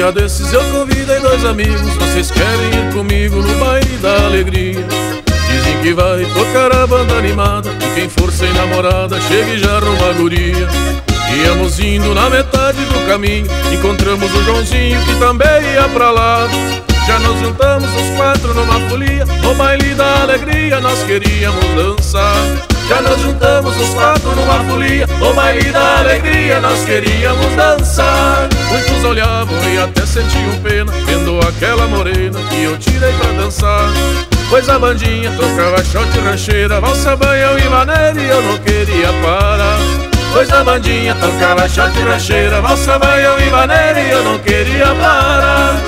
dia desses eu convidei dois amigos, vocês querem ir comigo no baile da alegria? Dizem que vai tocar a banda animada, e quem for sem namorada chegue já arruma a guria. Íamos indo na metade do caminho, encontramos o Joãozinho que também ia pra lá. Já nos juntamos os quatro numa folia, no baile da alegria nós queríamos dançar. Já nos juntamos os quatro numa folia, no baile da alegria nós queríamos dançar. Muitos olhavam e até sentiam pena, vendo aquela morena que eu tirei pra dançar. Pois a bandinha tocava shot e rancheira, valsa, banhão e maneira, e eu não queria parar. Pois a bandinha tocava shot e rancheira, valsa, banhão e maneira, e eu não queria parar.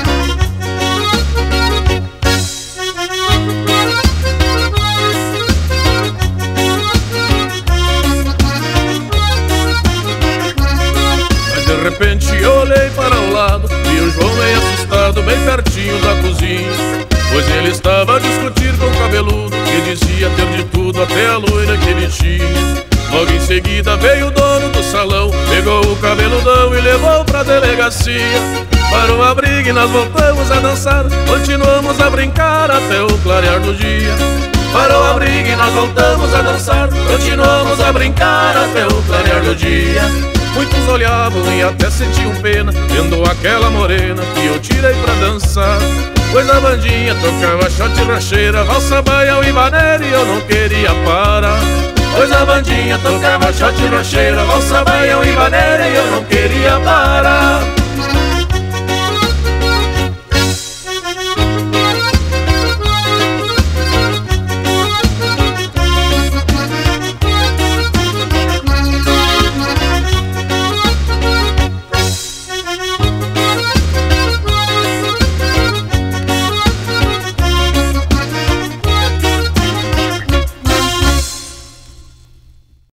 De repente eu olhei para o lado, vi o João meio assustado, bem pertinho da cozinha. Pois ele estava a discutir com o cabeludo, que dizia ter de tudo, até a loira que ele tinha. Logo em seguida veio o dono do salão, pegou o cabeludão e levou pra delegacia. Parou a briga e nós voltamos a dançar, continuamos a brincar até o clarear do dia. Parou a briga e nós voltamos a dançar, continuamos a brincar até o clarear do dia. Muitos olhavam e até sentiam pena, vendo aquela morena que eu tirei pra dançar. Pois a bandinha tocava shot e rancheira, valsa, baião e maneira, e eu não queria parar. Pois a bandinha tocava shot e rancheira, valsa, baião e maneira, e eu não queria parar.